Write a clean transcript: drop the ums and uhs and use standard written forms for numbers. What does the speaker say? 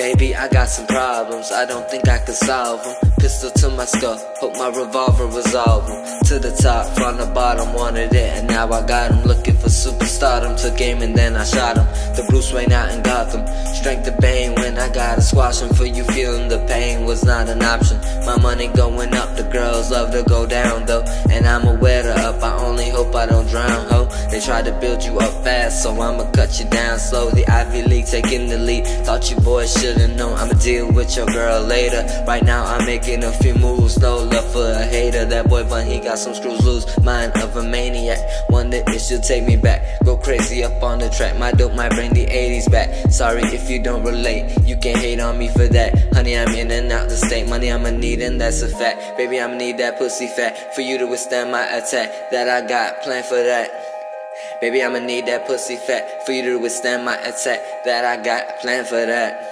Baby, I got some problems, I don't think I could solve them. Pistol to my skull, hope my revolver resolve them. To the top, from the bottom, wanted it, and now I got him. Looking for superstardom, took aim and then I shot him. The Bruce Wayne out in Gotham, strength to bang when I gotta squash him. For you feeling the pain was not an option. My money going up, the girls love to go down though, and I'ma wear her up, I only hope I don't drown, ho. They try to build you up fast, so I'ma cut you down slow. The Ivy League taking the lead, thought you boys should've known. I'ma deal with your girl later. Right now I'm making a few moves, no love for a hater. That boy Bun, he got some screws loose, mind of a maniac. Wonder if she'll take me back, go crazy up on the track. My dope might bring the 80s back. Sorry if you don't relate, you can't hate on me for that. Honey, I'm in and out the state, money I'ma need and that's a fact. Baby, I'ma need that pussy fat for you to withstand my attack. That I got planned for that. Baby, I'ma need that pussy fat for you to withstand my attack. That I got planned for that.